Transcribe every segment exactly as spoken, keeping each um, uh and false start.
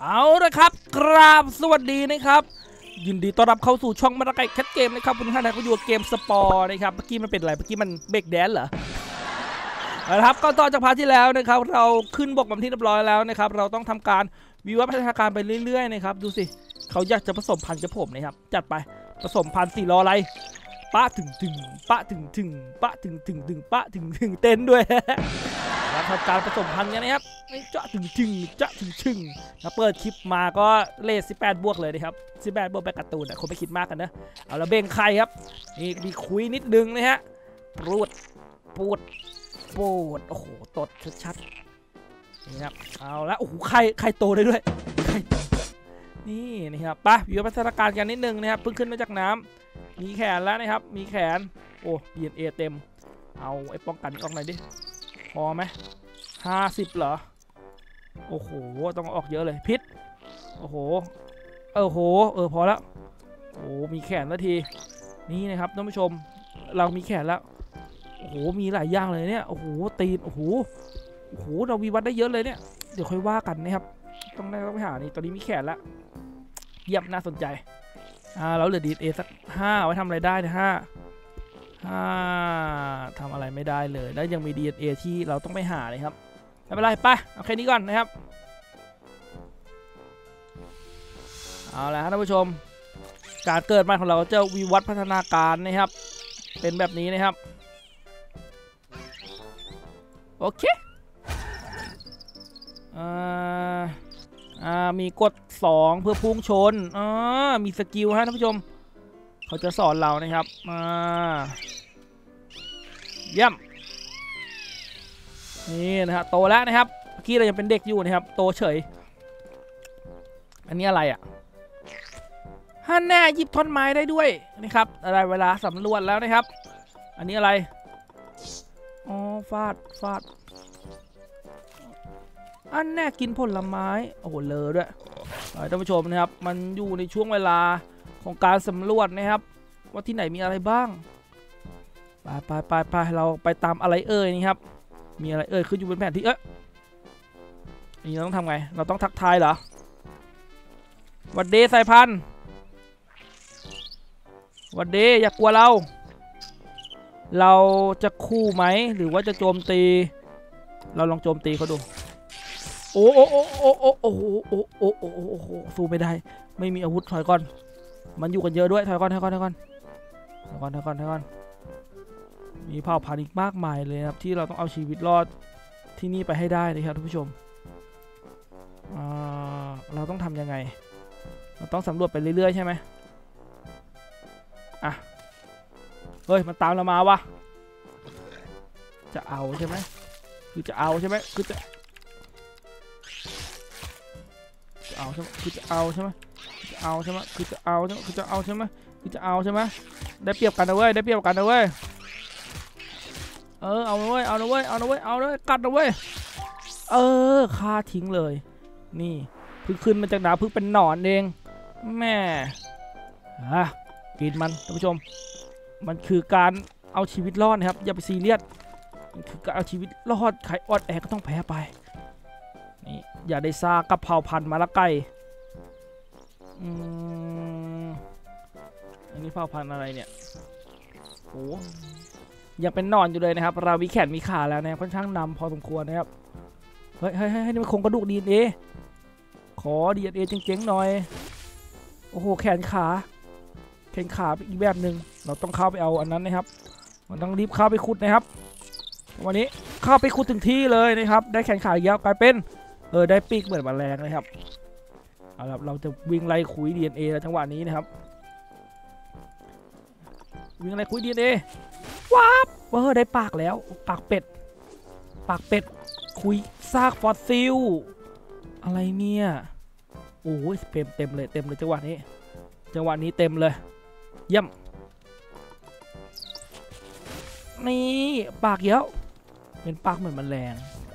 เอาละครับกราบสวัสดีนะครับยินดีต้อนรับเข้าสู่ช่องมาตะไก่แคทเกมนะครับคุณท่านก็อยู่กับเกมสปอร์นะครับเมื่อกี้มันเป็นอะไรเมื่อกี้มันเบรกแดนเหรอนะครับก็ต่อจากพาร์ทที่แล้วนะครับเราขึ้นบกแบบที่เรียบร้อยแล้วนะครับเราต้องทำการวิวัฒนาการไปเรื่อยๆนะครับดูสิเขาอยากจะผสมพันธุ์กับผมนะครับจัดไปผสมพันธุ์สี่ล้ออะไรปะถึงถึงปะถึงถึงปะถึงถึงถึงปะถึงถึงเต้นด้วยแล้วทำการผสมพันธุ์กันนะครับจะถึงถึงจะถึงถึงแล้วเปิดคลิปมาก็เลทสิบแปดบวกเลยนะครับสิบแปดบวกแบบการ์ตูนนะคนไม่คิดมากกันนะเอาละเบ่งไข่ครับนี่มีคุยนิดนึงนะฮะปูดปูดปูดโอ้โหตดชัดๆนี่ครับเอาละโอ้โหไข่ไข่โตได้ด้วยไข่นี่นะครับไปวิวัฒนาการกันนิดนึงนะครับเพิ่งขึ้นมาจากน้ำมีแขนแล้วนะครับมีแขนโอ้ ดี เอ็น เอ เต็มเอาไอ้ป้องกันออกหน่อยดิพอไหมห้าสิบเหรอโอ้โหต้องออกเยอะเลยพิษโอ้โหเออโหเออพอแล้วโอ้มีแขนแล้วทีนี่นะครับท่านผู้ชมเรามีแขนแล้วโอ้โหมีหลายอย่างเลยเนี่ยโอ้โหตีนโอ้โหโอ้โหเราวิวัฒน์ได้เยอะเลยเนี่ยเดี๋ยวค่อยว่ากันนะครับต้องได้ต้องไปหานี่ตอนนี้มีแขนแล้วเยี่ยมน่าสนใจอ่าเราเหลือ ดี เอ็น เอ สักห้าไว้ทำอะไรได้นะห้าห้าทำอะไรไม่ได้เลยแล้วยังมี ดี เอ็น เอ ที่เราต้องไปหาเลยครับไม่เป็นไรไปเอาแค่นี้ก่อนนะครับเอาละท่านผู้ชมการเกิดมาของเราจะวิวัฒน์พัฒนาการนะครับเป็นแบบนี้นะครับโอเคอ่าอ่ามีกดสองเพื่อพุ่งชนอ่ามีสกิลฮะท่านผู้ชมเขาจะสอนเรานะครับอ่าเยี่ยมนี่นะฮะโตแล้วนะครับเมื่อกี้เรายังเป็นเด็กอยู่นะครับโตเฉยอันนี้อะไรอ่ะฮันแน่หยิบท่อนไม้ได้ด้วยนะครับอะไรเวลาสำรวจแล้วนะครับอันนี้อะไรอ๋อฟาดฟาดอันแน่กินผลไม้โอ้โหเลอด้วยท่านผู้ชมนะครับมันอยู่ในช่วงเวลาของการสำรวจนะครับว่าที่ไหนมีอะไรบ้างไปไปไปไปเราไปตามอะไรเอ่ยนี่ครับมีอะไรเอ่ยขึ้นอยู่บนแผนที่เอ๊ะนี่เราต้องทำไงเราต้องทักทายเหรอวัดเดย์สายพันธุ์วัดเดย์อย่ากลัวเราเราจะคู่ไหมหรือว่าจะโจมตีเราลองโจมตีเขาดูโอ้โอ้โอ้โอ้โอ้โอ้โอ้โอ้โอ้โอ้โอ้โอ้สู้ไม่ได้ไม่มีอาวุธถอยก่อนมันอยู่กันเยอะด้วยถอยก่อนถอยก่อนถอยก่อนถอยก่อนถอยก่อนถอยก่อนมีเผ่าพันธุ์อีกมากมายเลยครับที่เราต้องเอาชีวิตรอดที่นี่ไปให้ได้นะครับท่านผู้ชมเราต้องทำยังไงเราต้องสำรวจไปเรื่อยๆใช่ไหมอ่ะเฮ้ยมันตามเรามาวะจะเอาใช่ไหมคือจะเอาใช่ไหมคือจะจะเอาใช่ไหมคือจะเอาใช่ไหมจะเอาใช่ไหมคือจะเอาใช่ไหมคือจะเอาใช่ไหมคือจะเอาใช่ไหมได้เปรียบกันนะเว้ยได้เปรียบกันนะเว้ยเออเอาเว้ยเอาเว้ยเอาเว้ยเอาเลยกัดนะเว้ยเออฆ่าทิ้งเลยนี่เพิ่งขึ้นมาจากดาวเพิ่งเป็นหนอนเองแม่อ่ะกินมันท่านผู้ชมมันคือการเอาชีวิตรอดนะครับอย่าไปซีเรียสมันคือการเอาชีวิตรอดใครอดแอก็ต้องแพ้ไปนี่อย่าได้ซากับเผ่าพันธุ์มาละไก่อืมอันนี้เผ่าพันธุ์อะไรเนี่ยโอ้ยังเป็นนอนอยู่เลยนะครับเรามีแขนมีขาแล้วนะค่อนข้างนำพอสมควรนะครับเฮ้ยเฮ้ยเฮ้ยนี่มันโครงกระดูก ดี เอ็น เอ ขอ ดี เอ็น เอ เจ๋งๆหน่อยโอ้โหแขนขาแขนขาอีกแบบหนึ่งเราต้องเข้าไปเอาอันนั้นนะครับมันต้องรีบเข้าไปขุดนะครับวันนี้เข้าไปขุดถึงที่เลยนะครับได้แขนขายาวกลายเป็นเออได้ปีกเหมือนแมลงนะครับเอาละเราจะวิ่งไล่คุย ดี เอ็น เอ แล้วจังหวะนี้นะครับวิ่งไล่คุย ดี เอ็น เอ ว้าบเออได้ปากแล้วปากเป็ดปากเป็ดคุยซากฟอสซิลอะไรเนี่ยโอ้ยเต็มเต็มเลยเต็มเลยจังหวะนี้จังหวะนี้เต็มเลยเยี่ยมนี่ปากเยอะเป็นปากเหมือนแมลง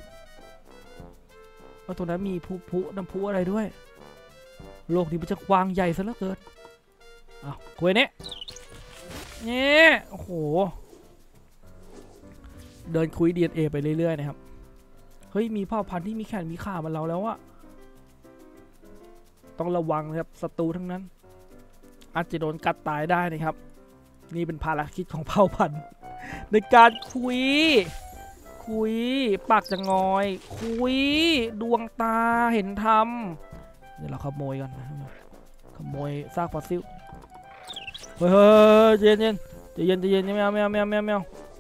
แล้วตัวนั้นมีพุพุน้ำพุอะไรด้วยโลกนี้มันจะกว้างใหญ่ซะเหลือเกินอ้าวคุยเนี้ยเนี่ยโอ้โหเดินคุย ดี เอ็น เอ ไปเรื่อยๆนะครับเฮ้ยมีเผ่าพันธุ์ที่มีแขนมีขาเหมือนเราแล้วอะต้องระวังนะครับศัตรูทั้งนั้นอาจจะโดนกัดตายได้นะครับนี่เป็นภารกิจของเผ่าพันธุ์ในการคุยคุยปากจะงอยคุยดวงตาเห็นธรรมเดี๋ยวเราขโมยกันนะขโมยซากฟอสซิลเฮ้ยเย็นเย็นใจเย็นใจเย็นไม่เอาไม่เอาไม่เอาไม่เอาไม่เอา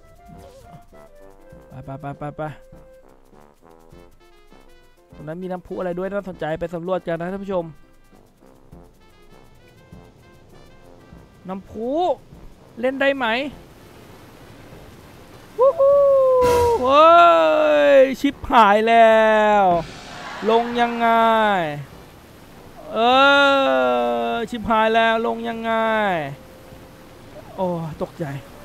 ไปไปไปไปตรงนั้นมีน้ำพุอะไรด้วยน่าสนใจไปสำรวจกันนะท่านผู้ชมน้ำพุเล่นได้ไหมวู้ฮู้เฮ้ยชิปหายแล้วลงยังไงเออชิปหายแล้วลงยังไงโอ้ตกใจ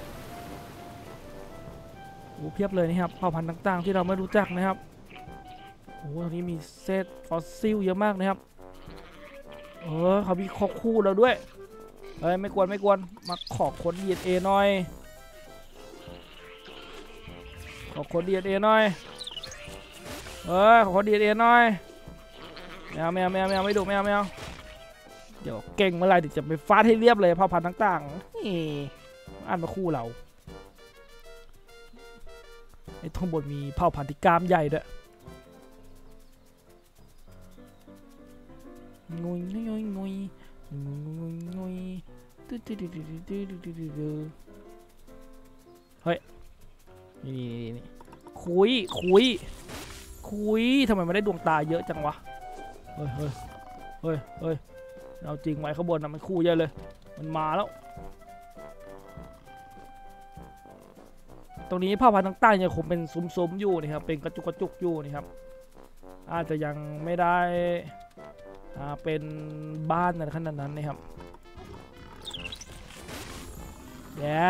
โอ้เพียบเลยนะครับเผ่าพันธุ์ต่างๆที่เราไม่รู้จักนะครับโอ้ตรงนี้มีเศษฟอสซิลเยอะมากนะครับเออเขามีข้อคู่เราด้วยเฮ้ยไม่กวนไม่กวนมาขอค้น ดี เอ็น เอ หน่อยขอค้น ดี เอ็น เอ หน่อยเฮ้ยขอค้น ดี เอ็น เอ หน่อยไม่เอาไม่เอาไม่เอาไม่เอาไม่ดูไม่เอาไม่เอาเดี๋ยวเก่งเมื่อไรถึงจะไปฟาดให้เรียบเลยเผ่าพันธุ์ต่างๆนี่อ่านมาคู่เราไอ้ทั้งบนมีเผ่าพันธุ์ที่กล้ามใหญ่ด้วยงุยงุยงุยงุยงุยตื้อตื้อตื้อตื้อตื้อตื้อเฮ้ยนี่นี่นี่คุยคุยคุยทำไมไม่ได้ดวงตาเยอะจังวะเฮ้ยเฮ้ยเฮ้ยเฮ้ยเอาจริงไว้ข้างบนนะมันคู่เยอะเลยมันมาแล้วตรงนี้เผ่าพันธุ์ต่างๆยังคงเป็นซุ้มๆอยู่นะครับเป็นกระจุกกระจุกอยู่นะครับอาจจะยังไม่ได้อ่าเป็นบ้านในขนาดนั้นนะครับแย่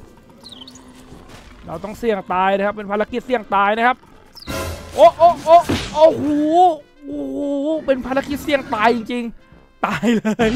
เราต้องเสี่ยงตายนะครับเป็นภารกิจเสี่ยงตายนะครับโอ้โอ้โอ้โอ้โหโอ้โหเป็นภารกิจเสี่ยงตายจริงๆตายเลย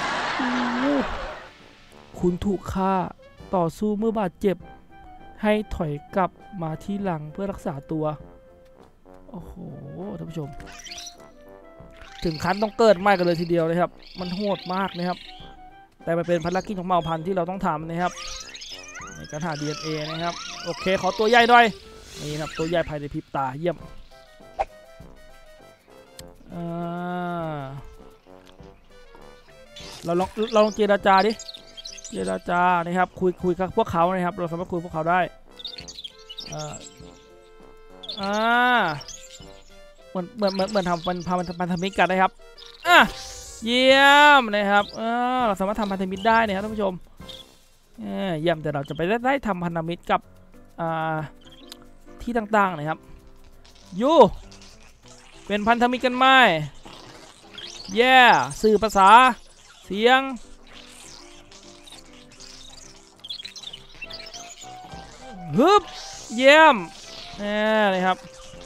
คุณถูกฆ่าต่อสู้เมื่อบาดเจ็บให้ถอยกลับมาที่หลังเพื่อรักษาตัวโอ้โหท่านผู้ชมถึงขั้นต้องเกิดใหม่กันเลยทีเดียวนะครับมันโหดมากนะครับแต่มันเป็นภารกิจของเผ่าพันธุ์ที่เราต้องทำนะครับในการหา ดี เอ็น เอ นะครับโอเคขอตัวใหญ่หน่อยนี่ครับตัวใหญ่ภายในพริบตาเยี่ยมเราลองเราลองเจรจาดิเจรจานะครับคุยคุยกับพวกเขานะครับเราสามารถคุยพวกเขาได้อ่าอ่าเหมือนเหมือนเหมือนเหมือนทำเป็นพันธพันธมิตรกันนะครับอ่ะเยี่ยมนะครับเออเราสามารถทำพันธมิตรได้นะครับท่านผู้ชมเออเยี่ยมแต่เราจะไปได้ได้ทำพันธมิตรกับอ่าที่ต่างๆนะครับยูเป็นพันธมิตรกันไหมแย่สื่อภาษาเสียงฮึบเยี่ยมนี่นะครับ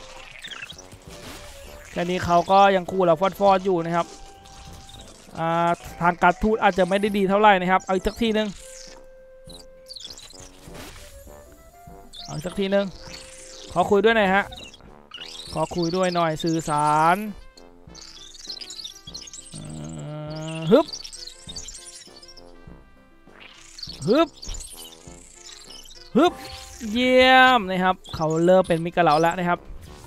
แค่นี้เขาก็ยังคู่เราฟอดฟอดอยู่นะครับทางการทูตอาจจะไม่ได้ดีเท่าไหร่นะครับเอาอีกสักทีนึงเอาอีกสักทีนึงขอคุยด้วยหน่อยฮะขอคุยด้วยหน่อยสื่อสารฮึบฮึบฮึบเยี่ยมนะครับเขาเริ่มเป็นมิตรกับเราแล้วนะครับ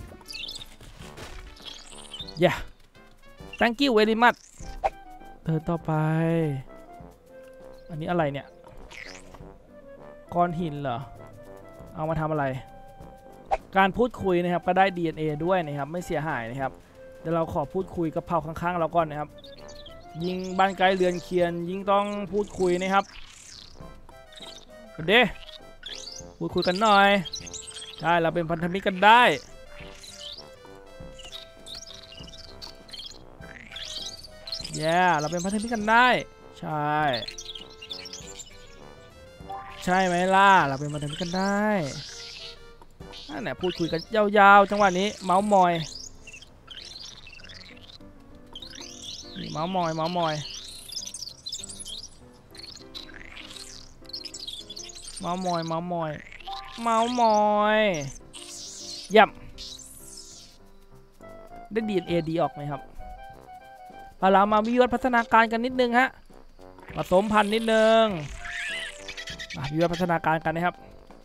yeah thank you very much เดินต่อไปอันนี้อะไรเนี่ยก้อนหินเหรอเอามาทำอะไรการพูดคุยนะครับก็ได้ ดี เอ็น เอ ด้วยนะครับไม่เสียหายนะครับเดี๋ยวเราขอพูดคุยกับเผ่าข้างๆเราก่อนนะครับยิงบ้านไกลเรือนเคียนยิงต้องพูดคุยนะครับเด้พูดคุยกันหน่อยใช่เราเป็นพันธมิตรกันได้แย่เราเป็นพันธมิตรกันได้ใช่ใช่ไหมล่ะเราเป็นพันธมิตรกันได้นั่นแหละพูดคุยกันยาวๆจังหวะนี้เมาส์มอยนี่เมาส์มอยเมาส์มอยเมาส์มอยเมาส์มอยเมาส์มอยย่ำได้ ดี เอ็น เอ ดีออกไหมครับเอาเรามาวิวัฒน์พัฒนาการกันนิดนึงฮะผสมพันธุ์นิดนึงมาวิวัฒน์พัฒนาการกันนะครับ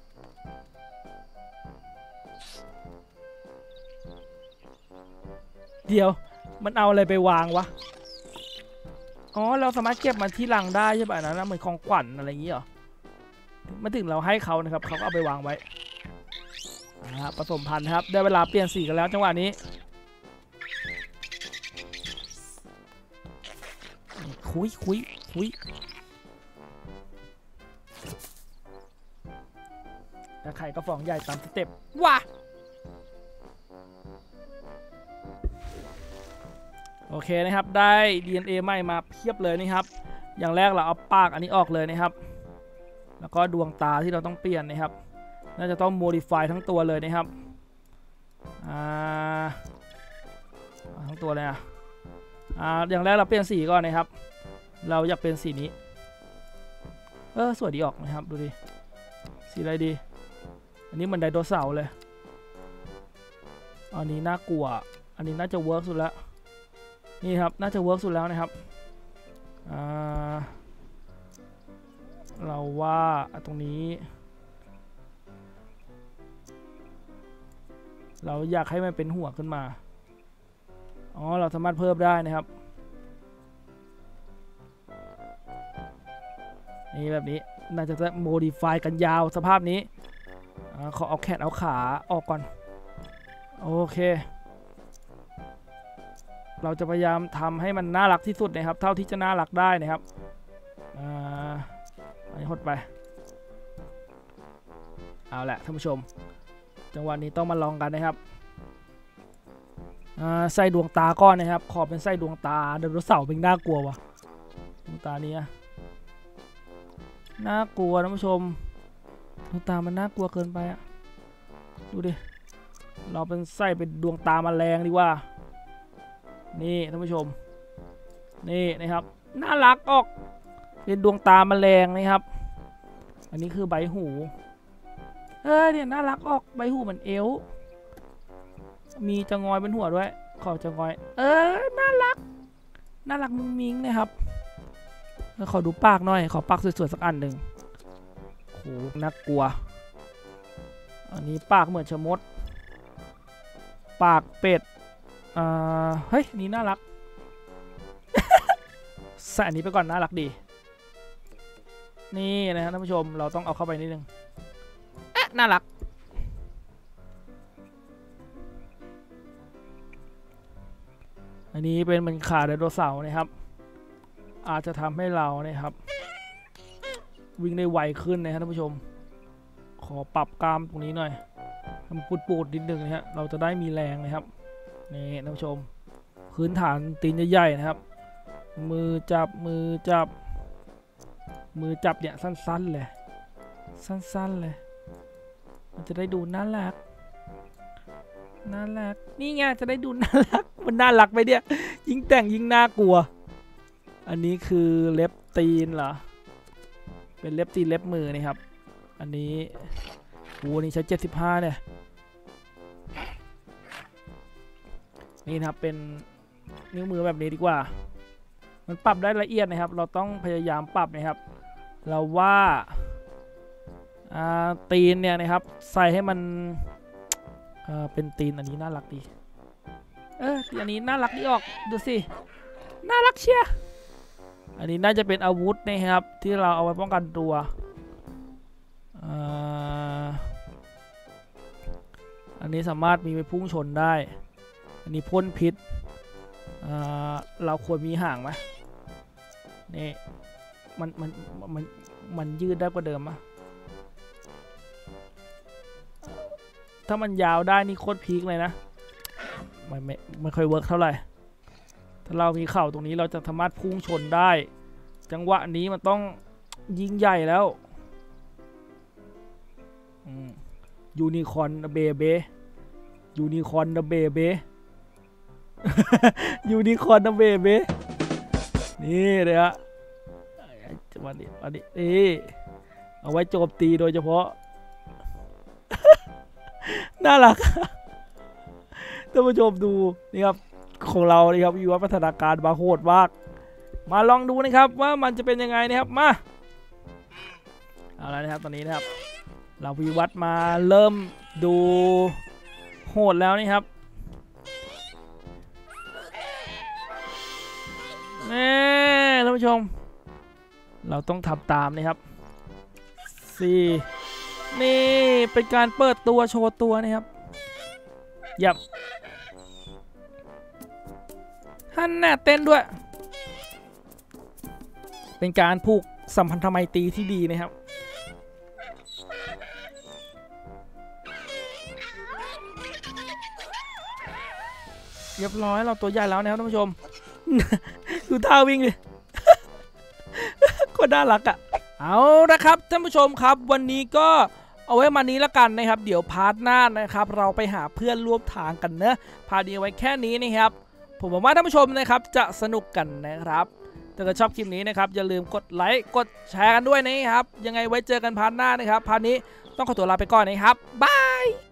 เดี๋ยวมันเอาอะไรไปวางวะอ๋อเราสามารถเก็บมันที่รังได้ใช่ป่ะนะเหมือนของขวัญอะไรอย่างงี้เหรอมาถึงเราให้เขานะครับเขาก็เอาไปวางไว้ผสมพันธุ์ครับได้เวลาเปลี่ยนสีกันแล้วจังหวะนี้คุยคุยคุยแต่ไข่ก็ฟองใหญ่ตามสเต็ปว้าโอเคนะครับได้ ดี เอ็น เอ ใหม่มาเพียบเลยนี่ครับอย่างแรกเราเอาปากอันนี้ออกเลยนะครับแล้วก็ดวงตาที่เราต้องเปลี่ยนนะครับน่าจะต้อง modify ทั้งตัวเลยนะครับอ่าทั้งตัวเลยอ่ะอ่าอย่างแรกเราเปลี่ยนสีก่อนนะครับเราอยากเป็นสีนี้เออสวยดีออกนะครับดูดิสีอะไรดีอันนี้มันไดโนเสาร์เลยอันนี้น่ากลัวอันนี้น่าจะเวิร์กสุดแล้วนี่ครับน่าจะเวิร์กสุดแล้วนะครับอ่าเราว่าตรงนี้เราอยากให้มันเป็นหัวขึ้นมาอ๋อเราสามารถเพิ่มได้นะครับนี่แบบนี้น่าจะจะโมดิฟายกันยาวสภาพนี้ขอเอาแขนเอาขาออกก่อนโอเคเราจะพยายามทำให้มันน่ารักที่สุดนะครับเท่าที่จะน่ารักได้นะครับอ่าอันนี้หดไปเอาแหละท่านผู้ชมจังหวะนี้ต้องมาลองกันนะครับไส้ดวงตาก้อนนะครับขอเป็นไส้ดวงตาไดโนเสาร์เป็นน่ากลัววะดวงตานี้น่ากลัวท่านผู้ชมดวงตามันน่ากลัวเกินไปอะดูดิเราเป็นไส้เป็นดวงตาแมลงดีกว่านี่ท่านผู้ชมนี่นะครับน่ารักออกเป็นดวงตาแมลงนะครับอันนี้คือใบหูเออเนี่ยน่ารักออกใบหูเหมือนเอลมีจะงอยเป็นหัวด้วยขอจะงอยเออน่ารักน่ารักมุ้งมิ้งนะครับแล้วขอดูปากหน่อยขอปากสวยๆสักอันหนึ่งโหน่ากลัวอันนี้ปากเหมือนชะมดปากเป็ดอ่าเฮ้ยนี่น่ารัก ใส่อันนี้ไปก่อนน่ารักดีนี่นะครับท่านผู้ชมเราต้องเอาเข้าไปนิดนึงเอ๊ะน่ารักอันนี้เป็นมันขาไดโนเสาร์นะครับอาจจะทำให้เราเนี่ยครับวิ่งได้ไวขึ้นนะครับท่านผู้ชมขอปรับกล้ามตรงนี้หน่อยทำปูดๆนิดนึงนะฮะเราจะได้มีแรงนะครับนี่ท่านผู้ชมพื้นฐานตีนใหญ่ๆนะครับมือจับมือจับมือจับเนี่ยสั้นๆเลยสั้นๆเลยมันจะได้ดูน่ารักน่ารักนี่ไงจะได้ดูน่ารักมันน่ารักไปเนี่ยยิ่งแต่งยิ่งน่ากลัวอันนี้คือเล็บตีนเหรอเป็นเล็บตีนเล็บมือนี่ครับอันนี้โอ้นี่ใช้เจ็ดสิบห้าเนี่ยนี่นะครับเป็นนิ้วมือแบบนี้ดีกว่ามันปรับได้ละเอียดนะครับเราต้องพยายามปรับนะครับเราว่าตีนเนี่ยนะครับใส่ให้มันเป็นตีนอันนี้น่ารักดีเอออันนี้น่ารักดีออกดูสิน่ารักเชียอันนี้น่าจะเป็นอาวุธนะครับที่เราเอาไว้ป้องกันตัวอันนี้สามารถมีไปพุ่งชนได้อันนี้พ่นพิษเราควรมีห่างไหมนี่มันมันมันมันยืดได้กว่าเดิมไหมถ้ามันยาวได้นี่โคตรพีคเลยนะไม่ไม่ไม่ค่อยเวิร์กเท่าไหร่ถ้าเรามีเข่าตรงนี้เราจะสามารถพุ่งชนได้จังหวะนี้มันต้องยิงใหญ่แล้วยูนิคอร์นเบเบยูนิคอร์นเบเบยูนิคอร์นเบเบนี่เลยฮะวันนี้วันนี้นี่เอาไว้โจมตีโดยเฉพาะ น่ารักท่านผู้ชมดูนี่ครับของเราเลยครับวิวัฒน์พัฒนาการมาโหดมากมาลองดูนะครับว่ามันจะเป็นยังไงนะครับมาเอาละนะครับตอนนี้นะครับเราวิวัฒน์มาเริ่มดูโหดแล้วนี่ครับแม่ท่านผู้ชมเราต้องทำตามนะครับสี่นี่เป็นการเปิดตัวโชว์ตัวนะครับยับฮันน่าเต้นด้วยเป็นการผูกสัมพันธไมตรีที่ดีนะครับเรียบร้อยเราตัวใหญ่แล้วนะครับท่านผู้ชม ดูท่าวิ่งเลย ก็น่ารักอ่ะเอาละครับท่านผู้ชมครับวันนี้ก็เอาไว้มานี้ละกันนะครับเดี๋ยวพาร์ทหน้านะครับเราไปหาเพื่อนร่วมทางกันเนอะพาร์ทนี้ไว้แค่นี้นะครับผมหวังว่าท่านผู้ชมนะครับจะสนุกกันนะครับถ้าเกิดชอบคลิปนี้นะครับอย่าลืมกดไลค์กดแชร์กันด้วยนะครับยังไงไว้เจอกันพาร์ทหน้านะครับพาร์ทนี้ต้องขอตัวลาไปก่อนนะครับบาย